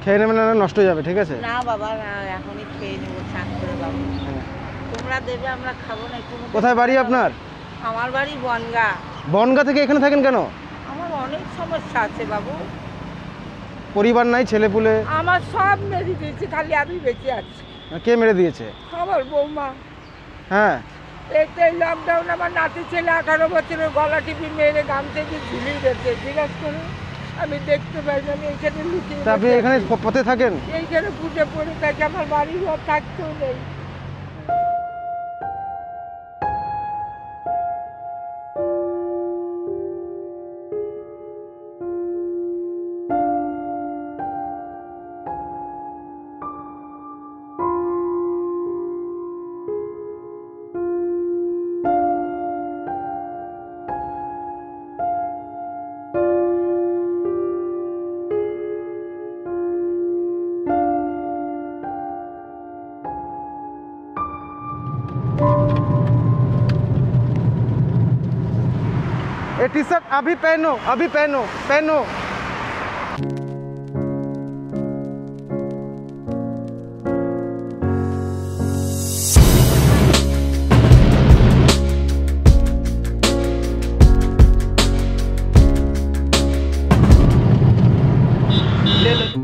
খেয়ে নেবেন না, নষ্ট হয়ে যাবে। ঠিক আছে? না বাবা, না, এখনই খেয়ে নেবো চান করে বাবু। তোমরা দেবে, আমরা খাবো না। কোথায় বাড়ি আপনার? আমার বাড়ি বনগা। বনগা থেকে এখানে থাকেন কেন? আমার অনেক সমস্যা আছে বাবু। পরিবার নাই, ছেলে পুলে? আমার সব মেরে দিয়েছে, খালি আমি বেঁচে আছি। কে মেরে দিয়েছে? আমার বৌমা। হ্যাঁ, এই লকডাউন আমার নাতি ছেলে 18 বছরের গলা টিপি মেরে গাম থেকে ঝুলিয়ে দিয়েছে। জিজ্ঞাসা করে আমি দেখতে পাই না, আমি এখানে লুকিয়ে। আপনি এখানে পথে থাকেন? এইখানে পুজো পড়ে থাকি, আমার বাড়ি ঘর থাকতেও নেই। ये टी शर्ट अभी पहनो, अभी पहनो, पहनो। ले लो।